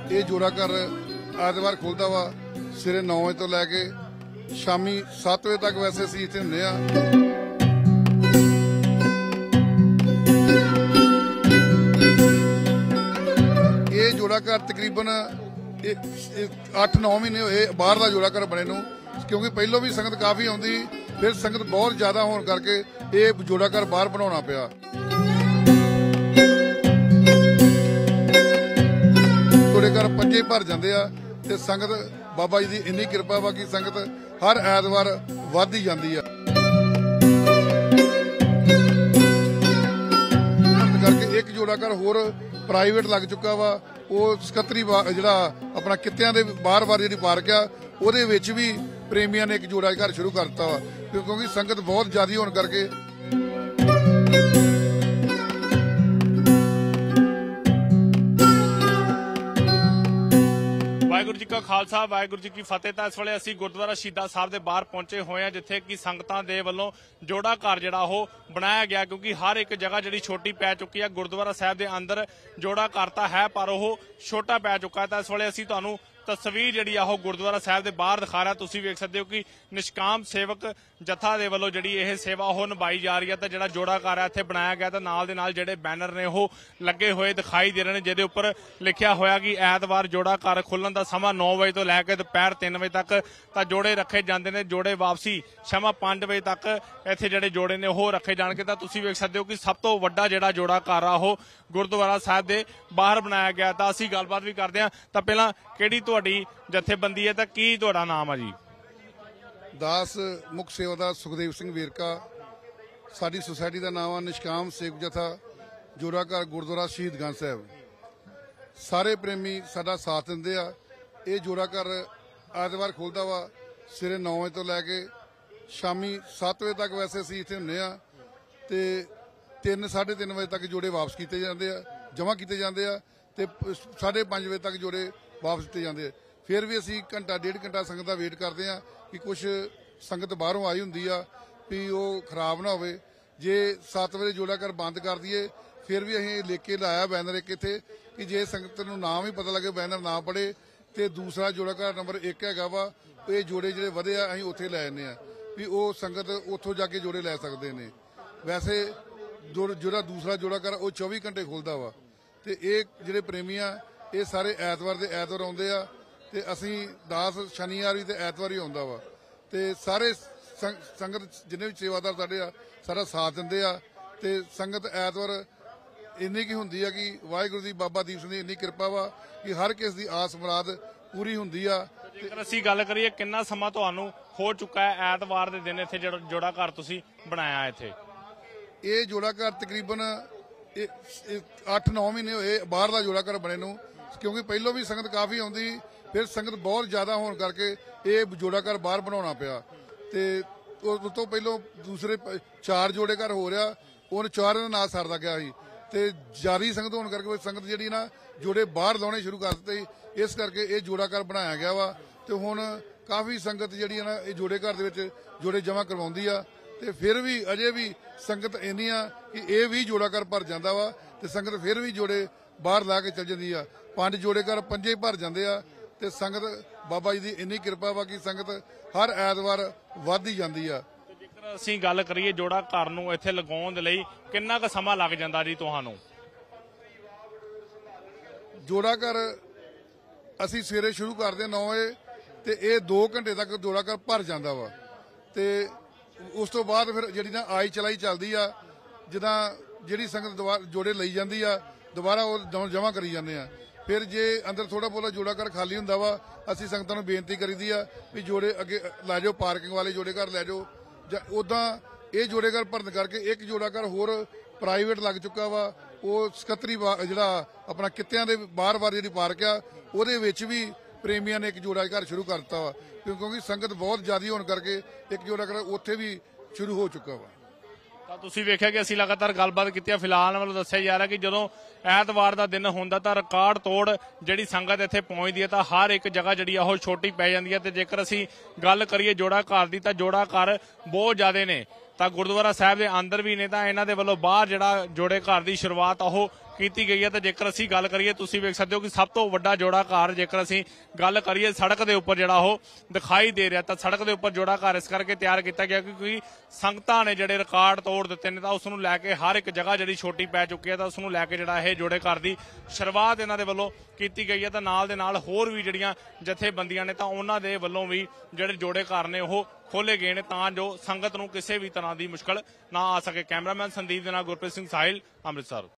ਇਹ ਜੋੜਾ ਘਰ ਐਤਵਾਰ ਖੁੱਲਦਾ ਵਾ ਸਵੇਰੇ 9 ਵਜੇ ਤੋਂ ਲੈ ਕੇ ਸ਼ਾਮੀ 7 ਵਜੇ ਤੱਕ। ਵੈਸੇ ਅਸੀਂ ਇੱਥੇ ਹੁੰਦੇ ਆ। ਇਹ ਜੋੜਾ ਘਰ ਤਕਰੀਬਨ 8-9 ਮਹੀਨੇ ਹੋਏ ਬਾਹਰ ਦਾ ਜੋੜਾ ਘਰ ਬਣੇ ਨੂੰ, ਕਿਉਂਕਿ ਪਹਿਲੋਂ ਵੀ ਸੰਗਤ ਕਾਫੀ ਆਉਂਦੀ, ਫਿਰ ਸੰਗਤ ਬਹੁਤ ਜ਼ਿਆਦਾ ਹੋਣ ਕਰਕੇ ਇਹ ਜੋੜਾ ਘਰ ਬਾਹਰ ਬਣਾਉਣਾ ਪਿਆ। ਜੋੜੇ ਘਰ ਪੰਜੇ ਭਰ ਜਾਂਦੇ ਆ ਤੇ ਸੰਗਤ ਬਾਬਾ ਜੀ ਦੀ ਇੰਨੀ ਕਿਰਪਾ ਵਾ ਕਿ ਸੰਗਤ ਹਰ ਐਤਵਾਰ ਵੱਧ ਹੀ ਜਾਂਦੀ ਆ। ਕਰਕੇ ਇੱਕ ਜੋੜਾ ਘਰ ਹੋਰ ਪ੍ਰਾਈਵੇਟ ਲੱਗ ਚੁੱਕਾ ਵਾ। ਉਹ 77 ਜਿਹੜਾ ਆਪਣਾ ਕਿੱਤਿਆਂ ਦੇ ਬਾਰ-ਬਾਰ ਜਿਹੜੀ ਪਾਰਕ ਆ ਉਹਦੇ ਵਿੱਚ ਵੀ ਪ੍ਰੇਮੀਆਂ ਨੇ ਇੱਕ ਜੋੜਾ ਘਰ ਸ਼ੁਰੂ ਕਰ ਦਿੱਤਾ ਵਾ, ਕਿਉਂਕਿ ਸੰਗਤ ਬਹੁਤ ਜ਼ਿਆਦਾ ਹੋਣ ਕਰਕੇ। ਵਾਹਿਗੁਰੂ ਜੀ ਕਾ ਖਾਲਸਾ, ਵਾਹਿਗੁਰੂ ਜੀ ਕੀ ਫਤਿਹ। ਤਾਂ ਇਸ ਵੇਲੇ ਅਸੀਂ ਗੁਰਦੁਆਰਾ ਸ਼ਹੀਦਾਂ ਸਾਹਿਬ ਦੇ ਬਾਹਰ ਪਹੁੰਚੇ ਹੋਏ ਹਾਂ, ਜਿੱਥੇ ਕਿ ਸੰਗਤਾਂ ਦੇ ਵੱਲੋਂ ਜੋੜਾ ਘਰ ਜਿਹੜਾ ਉਹ ਬਣਾਇਆ ਗਿਆ, ਕਿਉਂਕਿ ਹਰ ਇੱਕ ਜਗ੍ਹਾ ਜਿਹੜੀ ਛੋਟੀ ਪੈ ਚੁੱਕੀ ਹੈ। ਗੁਰਦੁਆਰਾ ਸਾਹਿਬ ਦੇ ਅੰਦਰ ਜੋੜਾ ਘਰ ਤਾਂ ਹੈ ਪਰ ਉਹ ਛੋਟਾ ਪੈ ਚੁੱਕਾ ਹੈ। ਤਾਂ ਇਸ ਵੇਲੇ ਅਸੀਂ ਤੁਹਾਨੂੰ ਤਸਵੀਰ ਜਿਹੜੀ ਆ ਉਹ ਗੁਰਦੁਆਰਾ ਸਾਹਿਬ ਦੇ ਬਾਹਰ ਦਿਖਾ ਰਿਹਾ। ਤੁਸੀਂ ਵੇਖ ਸਕਦੇ ਹੋ ਕਿ ਨਿਸ਼ਕਾਮ ਸੇਵਕ ਜਥਾ ਦੇ ਵੱਲੋਂ ਜਿਹੜੀ ਇਹ ਸੇਵਾ ਉਹ ਨਿਭਾਈ ਜਾ ਰਹੀ ਹੈ। ਤਾਂ ਜਿਹੜਾ ਜੋੜਾ ਘਰ ਹੈ ਇੱਥੇ ਬਣਾਇਆ ਗਿਆ, ਤਾਂ ਨਾਲ ਦੇ ਨਾਲ ਜਿਹੜੇ ਬੈਨਰ ਨੇ ਉਹ ਲੱਗੇ ਹੋਏ ਦਿਖਾਈ ਦੇ ਰਹੇ ਨੇ, ਜਿਹਦੇ ਉੱਪਰ ਲਿਖਿਆ ਹੋਇਆ ਕਿ ਐਤਵਾਰ ਜੋੜਾ ਘਰ ਖੁੱਲਣ ਦਾ ਸਮਾਂ 9 ਵਜੇ ਤੋਂ ਲੈ ਕੇ ਦੁਪਹਿਰ 3 ਵਜੇ ਤੱਕ ਤਾਂ ਜੋੜੇ ਰੱਖੇ ਜਾਂਦੇ ਨੇ। ਜੋੜੇ ਵਾਪਸੀ ਸ਼ਾਮਾਂ 5 ਵਜੇ ਤੱਕ ਇੱਥੇ ਜਿਹੜੇ ਜੋੜੇ ਨੇ ਉਹ ਰੱਖੇ ਜਾਣਗੇ। ਤਾਂ ਤੁਸੀਂ ਵੇਖ ਸਕਦੇ ਹੋ ਕਿ ਸਭ ਤੋਂ ਵੱਡਾ ਜਿਹੜਾ ਜੋੜਾ ਘਰ ਆ ਉਹ ਗੁਰਦੁਆਰਾ ਸਾਹਿਬ ਦੇ ਬਾਹਰ ਬਣਾਇਆ ਗਿਆ। ਤਾਂ ਅਸੀਂ ਗੱਲਬਾਤ ਵੀ ਕਰਦੇ ਹਾਂ। ਤਾਂ ਪਹਿਲਾਂ ਕਿਹੜੀ ਤੁਹਾਡੀ ਜਥੇਬੰਦੀ ਹੈ ਤਾਂ ਕੀ ਤੁਹਾਡਾ ਨਾਮ ਆ ਜੀ? ਦਾਸ ਮੁੱਖ ਸੇਵਾਦਾਰ ਸੁਖਦੇਵ ਸਿੰਘ ਵੇਰਕਾ। ਸਾਡੀ ਸੁਸਾਇਟੀ ਦਾ ਨਾਮ ਆ ਨਿਸ਼ਕਾਮ ਸੇਵਕ ਜਥਾ ਜੋੜਾ ਘਰ ਗੁਰਦੁਆਰਾ ਸ਼ਹੀਦਗੰਜ ਸਾਹਿਬ। ਸਾਰੇ ਪ੍ਰੇਮੀ ਸਾਡਾ ਸਾਥ ਦਿੰਦੇ ਆ। ਇਹ ਜੋੜਾ ਘਰ ਐਤਵਾਰ ਖੁੱਲਦਾ ਵਾ ਸਵੇਰੇ 9 ਵਜੇ ਤੋਂ ਲੈ ਕੇ ਸ਼ਾਮੀ 7 ਵਜੇ ਤੱਕ। ਵੈਸੇ ਅਸੀਂ ਇੱਥੇ ਹੁੰਦੇ ਆ ਤੇ 3-3:30 ਵਜੇ ਤੱਕ ਜੋੜੇ ਵਾਪਸ ਕੀਤੇ ਜਾਂਦੇ ਆ, ਜਮ੍ਹਾਂ ਕੀਤੇ ਜਾਂਦੇ ਆ, ਤੇ 5:30 ਵਜੇ ਤੱਕ ਜੋੜੇ ਵਾਪਸ ਕੀਤੇ ਜਾਂਦੇ ਆ। ਫਿਰ ਵੀ ਅਸੀਂ ਘੰਟਾ ਡੇਢ ਘੰਟਾ ਸੰਗਤ ਦਾ ਵੇਟ ਕਰਦੇ ਆ ਕਿ ਕੁਝ ਸੰਗਤ ਬਾਹਰੋਂ ਆਈ ਹੁੰਦੀ ਆ ਵੀ ਉਹ ਖਰਾਬ ਨਾ ਹੋਵੇ। ਜੇ 7 ਵਜੇ ਜੋੜਾ ਘਰ ਬੰਦ ਕਰ ਦਈਏ ਫਿਰ ਵੀ ਅਸੀਂ ਲਿਖ ਕੇ ਲਾਇਆ ਬੈਨਰ ਇੱਕ ਇੱਥੇ ਕਿ ਜੇ ਸੰਗਤ ਨੂੰ ਨਾਮ ਹੀ ਪਤਾ ਲੱਗੇ ਬੈਨਰ ਨਾ ਪੜੇ ਤੇ ਦੂਸਰਾ ਜੋੜਾ ਘਰ ਨੰਬਰ 1 ਹੈਗਾ ਵਾ। ਇਹ ਜੋੜੇ ਜਿਹੜੇ ਵਧੇ ਆ ਅਸੀਂ ਉੱਥੇ ਲੈ ਜਾਂਦੇ ਆ ਵੀ ਉਹ ਸੰਗਤ ਉੱਥੋਂ ਜਾ ਕੇ ਜੋੜੇ ਲੈ ਸਕਦੇ ਨੇ। ਵੈਸੇ ਜਿਹੜਾ ਦੂਸਰਾ ਜੋੜਾ ਘਰ ਉਹ 24 ਘੰਟੇ ਖੁੱਲਦਾ ਵਾ। ਤੇ ਇਹ ਜਿਹੜੇ ਪ੍ਰੇਮੀ ਆ ਇਹ ਸਾਰੇ ਐਤਵਾਰ ਦੇ ਐਤਵਾਰ ਆਉਂਦੇ ਆ ਤੇ ਅਸੀਂ ਦਾਸ ਸ਼ਨੀਵਾਰ ਵੀ ਤੇ ਐਤਵਾਰ ਹੀ ਆਉਂਦਾ ਵਾ। ਤੇ ਸਾਰੇ ਸੰਗਤ ਜਿੰਨੇ ਵੀ ਸੇਵਾਦਾਰ ਸਾਡੇ ਆ ਸਾਰਾ ਸਾਥ ਦਿੰਦੇ ਆ। ਤੇ ਸੰਗਤ ਐਤਵਾਰ ਇੰਨੀ ਕੀ ਹੁੰਦੀ ਆ ਕਿ ਵਾਹਿਗੁਰੂ ਦੀ ਬਾਬਾ ਦੀਪ ਸਿੰਘ ਦੀ ਇੰਨੀ ਕਿਰਪਾ ਵਾ ਕਿ ਹਰ ਕਿਸ ਦੀ ਆਸ ਮੁਰਾਦ ਪੂਰੀ ਹੁੰਦੀ ਆ। ਜੇਕਰ ਅਸੀਂ ਗੱਲ ਕਰੀਏ ਕਿੰਨਾ ਸਮਾਂ ਤੁਹਾਨੂੰ ਹੋ ਚੁੱਕਾ ਹੈ ਐਤਵਾਰ ਦੇ ਦਿਨ ਇੱਥੇ ਜੋੜਾ ਘਰ ਤੁਸੀਂ ਬਣਾਇਆ ਇੱਥੇ? ਇਹ ਜੋੜਾ ਘਰ ਤਕਰੀਬਨ 8-9 ਮਹੀਨੇ ਹੋਏ ਬਾਹਰ ਦਾ ਜੋੜਾ ਘਰ ਬਣੇ ਨੂੰ, ਕਿਉਂਕਿ ਪਹਿਲੋਂ ਵੀ ਸੰਗਤ ਕਾਫੀ ਆਉਂਦੀ, ਫਿਰ ਸੰਗਤ ਬਹੁਤ ਜ਼ਿਆਦਾ ਹੋਣ ਕਰਕੇ ਇਹ ਜੋੜਾ ਘਰ ਬਾਹਰ ਬਣਾਉਣਾ ਪਿਆ। ਤੇ ਉਸ ਤੋਂ ਪਹਿਲੋਂ ਦੂਸਰੇ 4 ਜੋੜੇ ਘਰ ਹੋ ਰਿਹਾ, ਉਹਨ 4 ਦਾ ਨਾਂ ਸਰਦਾ ਗਿਆ ਸੀ ਤੇ ਜਾਰੀ ਸੰਗਤ ਹੋਣ ਕਰਕੇ ਸੰਗਤ ਜਿਹੜੀ ਨਾ ਜੋੜੇ ਬਾਹਰ ਲਾਉਣੇ ਸ਼ੁਰੂ ਕਰ ਦਿੱਤੇ। ਇਸ ਕਰਕੇ ਇਹ ਜੋੜਾ ਘਰ ਬਣਾਇਆ ਗਿਆ ਵਾ। ਤੇ ਹੁਣ ਕਾਫੀ ਸੰਗਤ ਜਿਹੜੀ ਆ ਨਾ ਇਹ ਜੋੜੇ ਘਰ ਦੇ ਵਿੱਚ ਜੋੜੇ ਜਮ੍ਹਾਂ ਕਰਵਾਉਂਦੀ ਆ। ਤੇ ਫਿਰ ਵੀ ਅਜੇ ਵੀ ਸੰਗਤ ਇੰਨੀ ਆ ਕਿ ਇਹ ਵੀ ਜੋੜਾ ਘਰ ਭਰ ਜਾਂਦਾ ਵਾ ਤੇ ਸੰਗਤ ਫਿਰ ਵੀ ਜੋੜੇ ਬਾਹਰ ਲਾ ਕੇ ਚੱਲ ਜਾਂਦੀ ਆ। 5 ਜੋੜੇ ਘਰ ਪੰਜੇ ਭਰ ਜਾਂਦੇ ਆ ਤੇ ਸੰਗਤ ਬਾਬਾ ਜੀ ਦੀ ਇੰਨੀ ਕਿਰਪਾ ਵਾ ਕਿ ਸੰਗਤ ਹਰ ਐਤਵਾਰ ਵੱਧ ਹੀ ਜਾਂਦੀ ਆ। ਜੇਕਰ ਅਸੀਂ ਗੱਲ ਕਰੀਏ ਜੋੜਾ ਘਰ ਨੂੰ ਇੱਥੇ ਲਗਾਉਣ ਦੇ ਲਈ ਕਿੰਨਾ ਕੁ ਸਮਾਂ ਲੱਗ ਜਾਂਦਾ ਜੀ ਤੁਹਾਨੂੰ? ਜੋੜਾ ਘਰ ਅਸੀਂ ਸਵੇਰੇ ਸ਼ੁਰੂ ਕਰਦੇ 9 ਵਜੇ ਤੇ ਇਹ 2 ਘੰਟੇ ਤੱਕ ਜੋੜਾ ਘਰ ਭਰ ਜਾਂਦਾ ਵਾ। ਤੇ ਉਸ ਤੋਂ ਬਾਅਦ ਫਿਰ ਜਿਹੜੀ ਨਾ ਆਈ ਚਲਾਈ ਚੱਲਦੀ ਆ, ਜਿੱਦਾਂ ਜਿਹੜੀ ਸੰਗਤ ਜੋੜੇ ਲਈ ਜਾਂਦੀ ਆ ਦੁਬਾਰਾ ਉਹ ਜਮ੍ਹਾਂ ਕਰੀ ਜਾਂਦੇ ਆ। ਫਿਰ ਜੇ ਅੰਦਰ ਥੋੜਾ ਬਹੁਤਾ ਜੋੜਾ ਘਰ ਖਾਲੀ ਹੁੰਦਾ ਵਾ ਅਸੀਂ ਸੰਗਤਾਂ ਨੂੰ ਬੇਨਤੀ ਕਰੀਦੀ ਆ ਵੀ ਜੋੜੇ ਅੱਗੇ ਲੈ ਜਾਓ, ਪਾਰਕਿੰਗ ਵਾਲੇ ਜੋੜੇ ਘਰ ਲੈ ਜਾਓ। ਜਾਂ ਉੱਦਾਂ ਇਹ ਜੋੜੇ ਘਰ ਭਰਨ ਕਰਕੇ ਇੱਕ ਜੋੜਾ ਘਰ ਹੋਰ ਪ੍ਰਾਈਵੇਟ ਲੱਗ ਚੁੱਕਾ ਵਾ। ਉਹ 77 ਜਿਹੜਾ ਆਪਣਾ ਕਿੱਤਿਆਂ ਦੇ ਬਾਰ-ਬਾਰ ਜਿਹੜੀ ਪਾਰਕ ਆ ਉਹਦੇ ਵਿੱਚ ਵੀ ਪ੍ਰੇਮੀਆਂ ਨੇ ਇੱਕ ਜੋੜਾ ਘਰ ਸ਼ੁਰੂ ਕਰ ਦਿੱਤਾ ਵਾ, ਕਿਉਂਕਿ ਸੰਗਤ ਬਹੁਤ ਜ਼ਿਆਦਾ ਹੋਣ ਕਰਕੇ ਇੱਕ ਜੋੜਾ ਘਰ ਉੱਥੇ ਵੀ ਸ਼ੁਰੂ ਹੋ ਚੁੱਕਾ ਵਾ। ਤਾਂ ਤੁਸੀਂ ਵੇਖਿਆ ਕਿ ਅਸੀਂ ਲਗਾਤਾਰ ਗੱਲਬਾਤ ਕੀਤੀ ਹੈ। ਫਿਲਹਾਲ ਵੱਲੋਂ ਦੱਸਿਆ ਜਾ ਰਿਹਾ ਕਿ ਜਦੋਂ ਐਤਵਾਰ ਦਾ ਦਿਨ ਹੁੰਦਾ ਤਾਂ ਰਿਕਾਰਡ ਤੋੜ ਜਿਹੜੀ ਸੰਗਤ ਇੱਥੇ ਪਹੁੰਚਦੀ ਹੈ ਤਾਂ ਹਰ ਇੱਕ ਜਗ੍ਹਾ ਜਿਹੜੀ ਆ ਉਹ ਛੋਟੀ ਪੈ ਜਾਂਦੀ ਹੈ। ਤੇ ਜੇਕਰ ਅਸੀਂ ਗੱਲ ਕਰੀਏ ਜੋੜਾ ਘਰ ਦੀ ਤਾਂ ਜੋੜਾ ਘਰ ਬਹੁਤ ਜ਼ਿਆਦਾ ਨੇ। ਤਾਂ ਗੁਰਦੁਆਰਾ ਸਾਹਿਬ ਦੇ ਅੰਦਰ ਵੀ ਨੇ ਤਾਂ ਇਹਨਾਂ ਦੇ ਵੱਲੋਂ ਬਾਹਰ ਜਿਹੜਾ ਜੋੜੇ ਘਰ ਦੀ ਸ਼ੁਰੂਆਤ ਉਹ ਕੀਤੀ ਗਈ ਹੈ। ਤੇ ਜੇਕਰ ਅਸੀਂ ਗੱਲ ਕਰੀਏ, ਤੁਸੀਂ ਵੇਖ ਸਕਦੇ ਹੋ ਕਿ ਸਭ ਤੋਂ ਵੱਡਾ ਜੋੜਾ ਘਰ ਜੇਕਰ ਅਸੀਂ ਗੱਲ ਕਰੀਏ ਸੜਕ ਦੇ ਉੱਪਰ ਜਿਹੜਾ ਉਹ ਦਿਖਾਈ ਦੇ ਰਿਹਾ, ਤਾਂ ਸੜਕ ਦੇ ਉੱਪਰ ਜੋੜਾ ਘਰ ਇਸ ਕਰਕੇ ਤਿਆਰ ਕੀਤਾ ਗਿਆ ਕਿਉਂਕਿ ਸੰਗਤਾਂ ਨੇ ਜਿਹੜੇ ਰਿਕਾਰਡ ਤੋੜ ਦਿੱਤੇ ਨੇ, ਤਾਂ ਉਸ ਨੂੰ ਲੈ ਕੇ ਹਰ ਇੱਕ ਜਗ੍ਹਾ ਜਿਹੜੀ ਛੋਟੀ ਪੈ ਚੁੱਕੀ ਹੈ, ਤਾਂ ਉਸ ਨੂੰ ਲੈ ਕੇ ਜਿਹੜਾ ਇਹ ਜੋੜੇ ਘਰ ਦੀ ਸ਼ੁਰੂਆਤ ਇਹਨਾਂ ਦੇ ਵੱਲੋਂ ਕੀਤੀ ਗਈ ਹੈ। ਤਾਂ ਨਾਲ ਦੇ ਨਾਲ ਹੋਰ ਵੀ ਜਿਹੜੀਆਂ ਜਥੇਬੰਦੀਆਂ ਨੇ, ਤਾਂ ਉਹਨਾਂ ਦੇ ਵੱਲੋਂ ਵੀ ਜਿਹੜੇ ਜੋੜੇ ਘਰ ਨੇ ਉਹ ਖੋਲੇ ਗਏ ਨੇ, ਤਾਂ ਜੋ ਸੰਗਤ ਨੂੰ ਕਿਸੇ ਵੀ ਤਰ੍ਹਾਂ ਦੀ ਮੁਸ਼ਕਲ ਨਾ ਆ ਸਕੇ। ਕੈਮਰਾਮੈਨ ਸੰਦੀਪ ਦੇ ਨਾਲ ਗੁਰਪ੍ਰੀਤ ਸਿੰਘ ਸਾਹਿਲ, ਅੰਮ੍ਰਿਤਸਰ।